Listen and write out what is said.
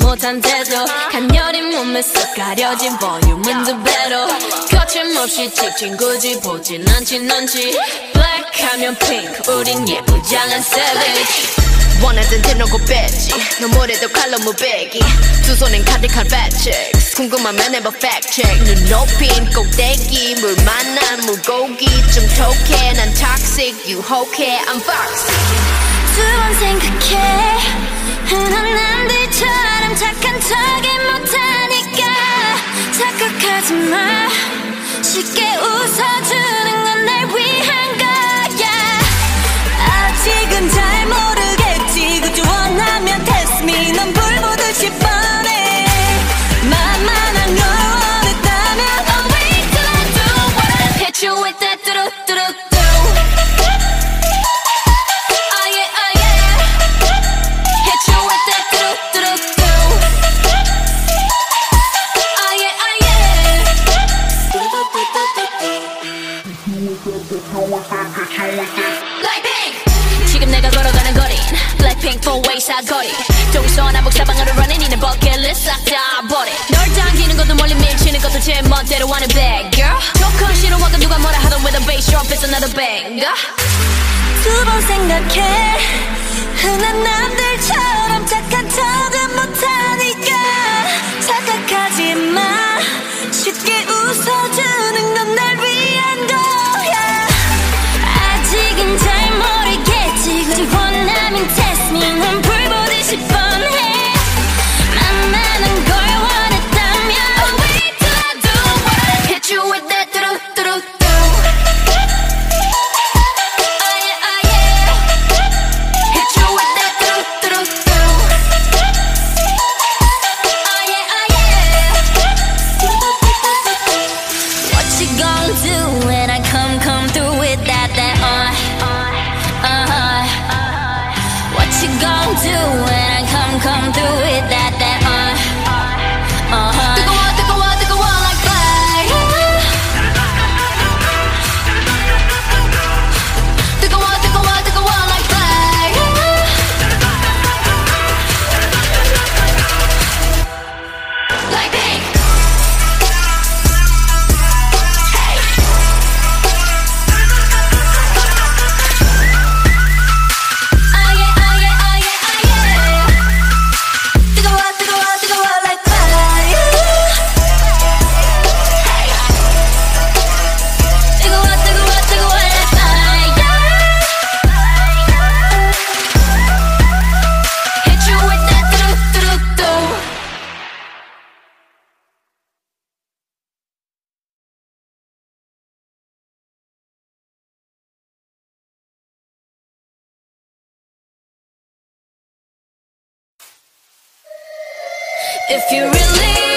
못한 태도 가녀린 몸에 쓱 가려진 볼륨은 두 배로 거침없이 찍힌 굳이 보진 않진 않지 Black 하면 pink 우린 예쁘장한 savage 원하던 대놓고 뺐지 너무래도 칼로 무배기 두 손엔 가득한 fat checks 궁금하면 해봐 fact check 눈 높인 꼭대기 물 만난 물고기 좀 톡해 난 toxic 유혹해 I'm foxy 두 번 생각해 흔한 남들처럼 착한 척이 못하니까 착각하지 마 쉽게 웃어주는 건 날 위한 거야 아직은 잘 모르겠지 그저 원하면 test me 넌 불 보듯이 뻔해 만만한 걸 원했다면 Oh wait till I do what I hit you with that 뚜루뚜루뚜 지금 내가 걸어가는 거린 Blackpink four-way 사거리 동서남북 사방으로 running 이는 버킷리스트 싹 다 버려 널 당기는 것도 멀리 밀치는 것도 제 멋대로 하는 bad girl 조금 싫어하고 누가 뭐라 하던 with a bass drop it's another banger 두 번 생각해 흔한 남들처럼 착한 척은 못하니까 착각하지 마 쉽게 웃어주는 건 날 위한 거야 아직은 잘 모르겠지 굳이 원하면 test me 넌 불 보듯이 뻔해 만나는 걸 원했다면 Oh wait till I do what I hit you with that 뚜루뚜루뚜 Oh yeah, oh yeah Hit you with that 뚜루뚜루뚜 Oh yeah, oh yeah What you gon' do when I come through with that What you gon' do when I come through with that 뜨거워 뜨거워 like fire 뜨거워 like fire like pink hey If you really